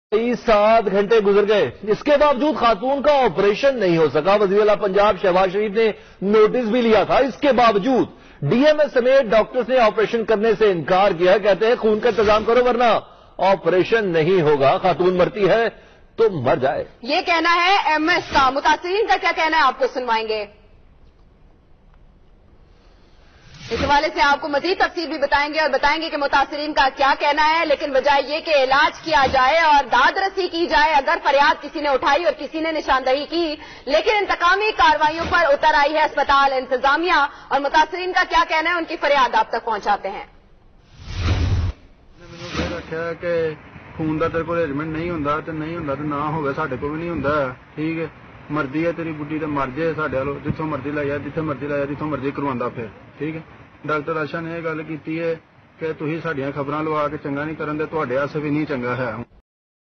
7 घंटे गुजर गए, इसके बावजूद खातून का ऑपरेशन नहीं हो सका। वज़ीर आला पंजाब शहबाज शरीफ ने नोटिस भी लिया था, इसके बावजूद डीएमएस समेत डॉक्टर्स ने ऑपरेशन करने से इनकार किया। कहते हैं खून का इंतजाम करो वरना ऑपरेशन नहीं होगा, खातून मरती है तो मर जाए। ये कहना है एमएस का। मुतासिरीन का क्या कहना है आपको सुनवाएंगे। इस हवाले से आपको मजीद तफसील भी बताएंगे और बताएंगे कि मुतासिरीन का क्या कहना है। लेकिन वजह यह कि इलाज किया जाए और दाद रसी की जाए। अगर फरियाद किसी ने उठाई और किसी ने निशानदही की, लेकिन इंतकामी कार्रवाइयों पर उतर आई है अस्पताल इंतजामिया। और मुतासिरीन का क्या कहना है, उनकी फरियाद आप तक पहुंचाते हैं। मैंने रखा कि खून का तेरे को अरेंजमेंट नहीं होंदा तो नहीं होंदा तो ना होवे, साडे को भी नहीं होंदा। ठीक है, मर्जी है तेरी बुढ़ी तो मर जाए, साडे वालों जिथों मर्जी लाया, जिथे मर्जी लाया, जिथों मर्जी करवांदा फिर। ठीक है, डॉक्टर आशा ने यह गल की है कि तुसीं साडियां खबरां लवा के चंगा नहीं करन दे, तुहाडे आस्ते भी नहीं चंगा है।